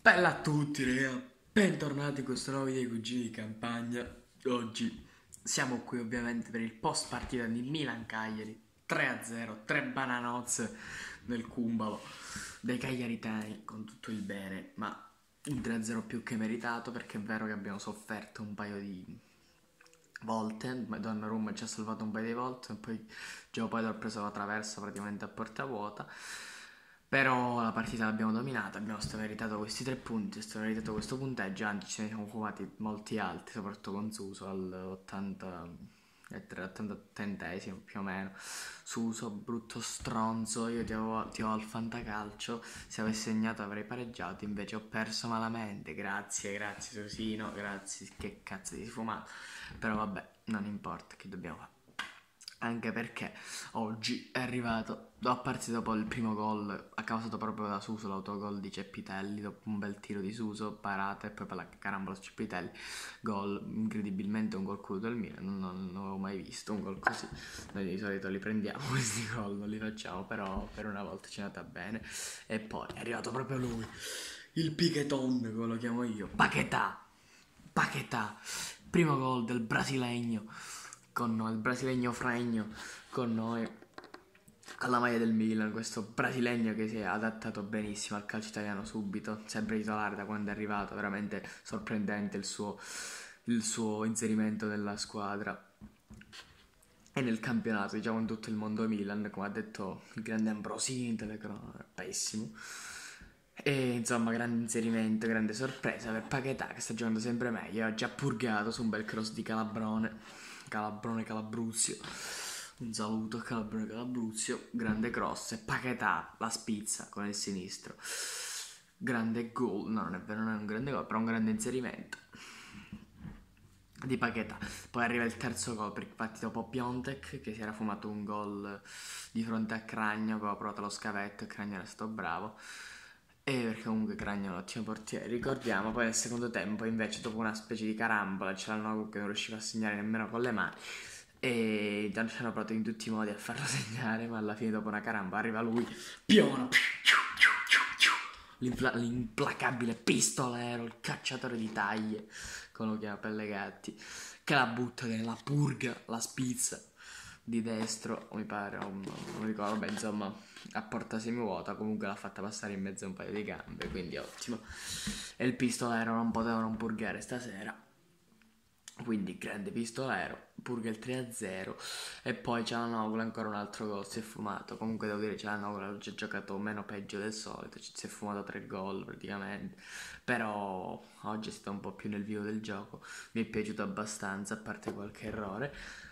Bella a tutti, raga. Bentornati in questo nuovo video dei cugini di campagna. Oggi siamo qui ovviamente per il post partita di Milan-Cagliari 3-0, 3 bananozze nel cumbalo dei cagliaritani con tutto il bene, ma un 3-0 più che meritato, perché è vero che abbiamo sofferto un paio di volte, Donnarumma ci ha salvato un paio di volte e poi Gio poi ha preso la traversa praticamente a porta vuota. Però la partita l'abbiamo dominata, abbiamo meritato questi 3 punti, abbiamo meritato questo punteggio, anzi ce ne siamo fumati molti altri, soprattutto con Suso all'80 88esimo più o meno. Suso, brutto stronzo, io ti ho al fantacalcio, se avessi segnato avrei pareggiato, invece ho perso malamente, grazie Susino, grazie, che cazzo di sfumato, però vabbè, non importa, che dobbiamo fare. Anche perché oggi è arrivato, a parte dopo il primo gol, causato proprio da Suso, l'autogol di Ceppitelli, dopo un bel tiro di Suso, parata e poi per la carambola su Ceppitelli, gol, incredibilmente un gol culo del Milan, non avevo mai visto un gol così. Noi di solito li prendiamo questi gol, non li facciamo, però per una volta ci è andata bene. E poi è arrivato proprio lui, il Piqueton, come lo chiamo io, Paquetá, primo gol del brasilegno con noi, il brasilegno Fregno con noi, con la maglia del Milan, questo brasilegno che si è adattato benissimo al calcio italiano subito, sempre titolare da quando è arrivato, veramente sorprendente il suo inserimento nella squadra e nel campionato, diciamo in tutto il mondo Milan, come ha detto il grande Ambrosini in telecronaca, pessimo. E insomma, grande inserimento, grande sorpresa per Paquetá che sta giocando sempre meglio. Ha già purgato su un bel cross di Calabrone Calabruzio. Un saluto a Calabrone Calabruzio. Grande cross. E Paquetá la spizza con il sinistro. Grande gol. No, non è vero, non è un grande gol, però un grande inserimento di Paquetá. Poi arriva il terzo gol, perché infatti dopo Piontek che si era fumato un gol di fronte a Cragno, aveva provato lo scavetto e Cragno era stato bravo. E perché comunque Cragno è un ottimo portiere, ricordiamo. Poi nel secondo tempo invece, dopo una specie di carambola, c'era il Nogu che non riusciva a segnare nemmeno con le mani e ci hanno provato in tutti i modi a farlo segnare, ma alla fine dopo una carambola arriva lui, piona, l'implacabile pistolero, il cacciatore di taglie, come lo chiama Pellegatti, che la butta, che la purga, la spizza di destro, mi pare, non ricordo, beh, insomma, a porta semivuota, comunque l'ha fatta passare in mezzo a un paio di gambe, quindi ottimo. E il pistolero non poteva non purgare stasera, quindi grande pistolero, purga il 3-0 e poi Cialanoglu ancora un altro gol, si è fumato. Comunque devo dire Cialanoglu ha già giocato meno peggio del solito, si è fumato 3 gol praticamente, però oggi è stato un po' più nel vivo del gioco, mi è piaciuto abbastanza a parte qualche errore.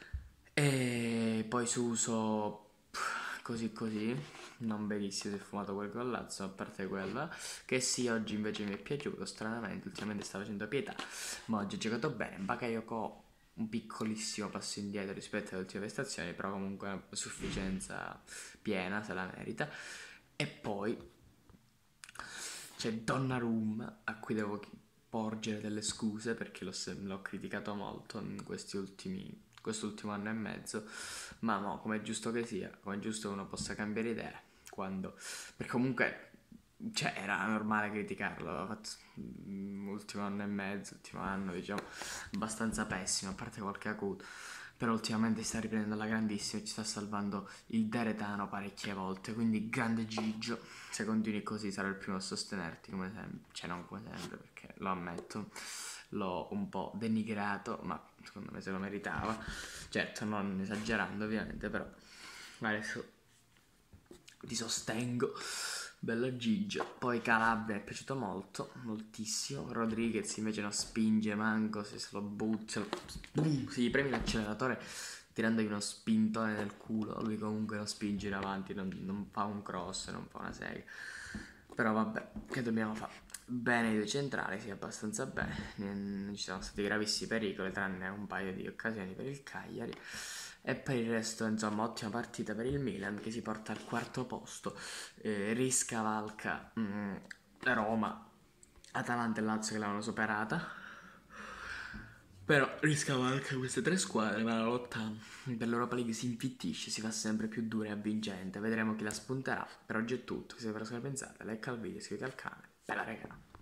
E poi Suso così così, non benissimo, si è fumato quel gollazzo, a parte quella, che sì, oggi invece mi è piaciuto, stranamente, ultimamente sta facendo pietà, ma oggi ha giocato bene. Bakayoko un piccolissimo passo indietro rispetto alle ultime prestazioni, però comunque una sufficienza piena, se la merita. E poi c'è Donnarumma, a cui devo porgere delle scuse perché l'ho criticato molto in quest'ultimo anno e mezzo, ma no, come è giusto che sia, come è giusto che uno possa cambiare idea, quando, perché comunque, cioè, era normale criticarlo, aveva fatto ultimo anno e mezzo, ultimo anno, diciamo, abbastanza pessimo, a parte qualche acuto, però ultimamente si sta riprendendo alla grandissima e ci sta salvando il Deretano parecchie volte, quindi grande Gigio, se continui così sarò il primo a sostenerti come sempre, cioè non come sempre perché lo ammetto, l'ho un po' denigrato, ma secondo me se lo meritava, certo non esagerando ovviamente, però adesso ti sostengo. Bello Gigio. Poi Calabria mi è piaciuto molto, moltissimo. Rodriguez invece non spinge manco, se lo butta, boom, si gli premi l'acceleratore tirandogli uno spintone nel culo. Lui comunque non spinge in avanti, non fa un cross, non fa una sega. Però vabbè, che dobbiamo fare? Bene i due centrali, sì, abbastanza bene. Non ci sono stati gravissimi pericoli, tranne un paio di occasioni per il Cagliari. E per il resto, insomma, ottima partita per il Milan che si porta al quarto posto, riscavalca la Roma, Atalanta e Lazio che l'hanno superata, però riscavalca queste 3 squadre, ma la lotta per l'Europa League si infittisce, si fa sempre più dura e avvincente, vedremo chi la spunterà. Per oggi è tutto, se vi è piaciuto pensate, like al video, iscrivetevi al canale, bella raga.